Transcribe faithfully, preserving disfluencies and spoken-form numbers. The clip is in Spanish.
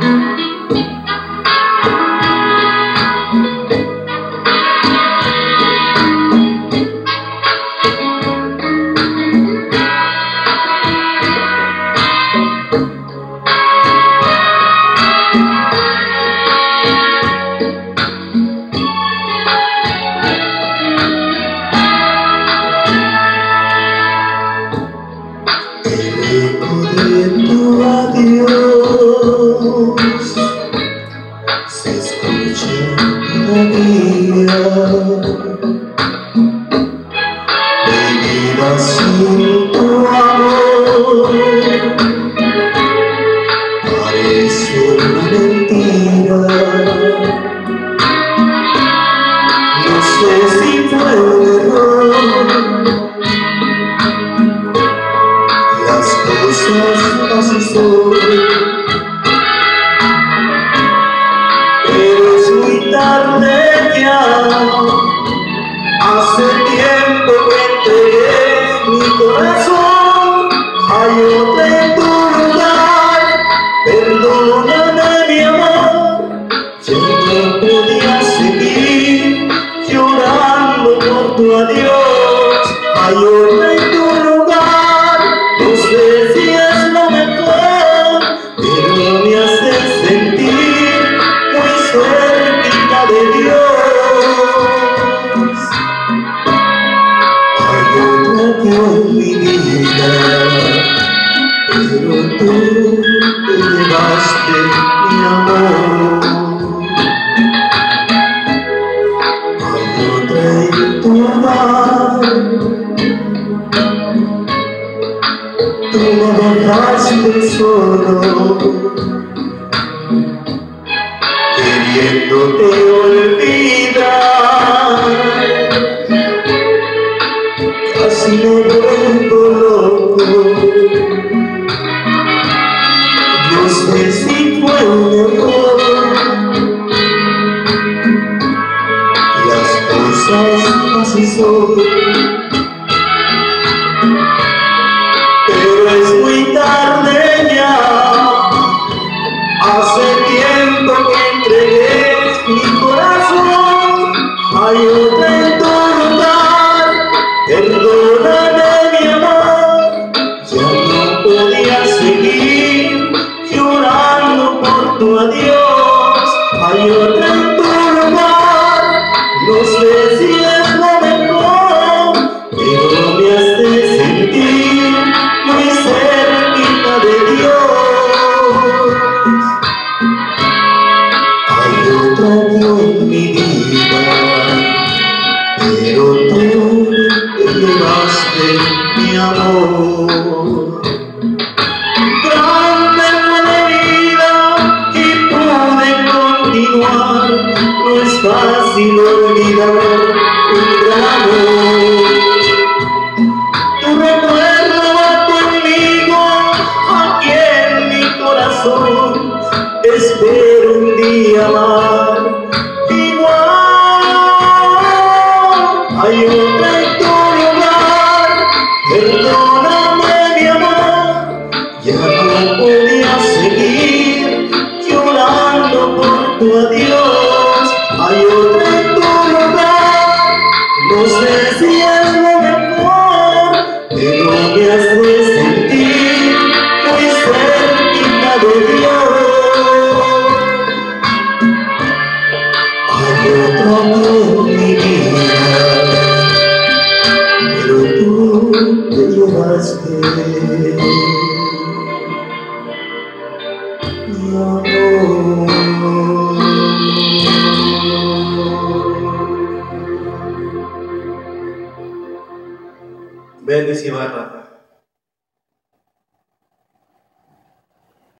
Se escucha todavía, mi vida sin tu amor parece una mentira. No sé si fue un error, las cosas así son. Tarde ya, hace tiempo que entregué mi corazón a otro en tu lugar. Perdóname mi amor, yo no podía seguir llorando por tu adiós. Hay otro en tu lugar, no sé si es lo mejor, pero me hace sentir muy cerca de Dios. Hay otra que en mi vida, pero tú te llevaste mi amor. Hay otra en tu mar, tú me dejaste solo, queriéndote olvidar. Casi me vuelvo loco, no sé si fue un error, las cosas así son. Pero es muy tarde ya, hace tiempo que entregué mi corazón. Hay otra en tu lugar, perdóname mi amor, ya no podía seguir llorando por tu adiós. Hay otra en tu lugar, no sé si es lo mejor, pero me hace sentir muy cerquita de Dios. Hay otra en mi vida, pero tú te llevaste mi amor. Grande fue la vida y pude continuar, no es fácil olvidar un gran amor. Tu recuerdo va conmigo aquí en mi corazón, espero un día amar igual. Hay otra en tu lugar, perdóname mi amor, ya no podía seguir llorando por tu adiós. Hay otra en tu lugar, no sé si es lo mejor, pero me hace sentir muy cerquita de Dios. Hay otra en mi vida, pero tú te llevaste mi amor. Ven, Ibarra.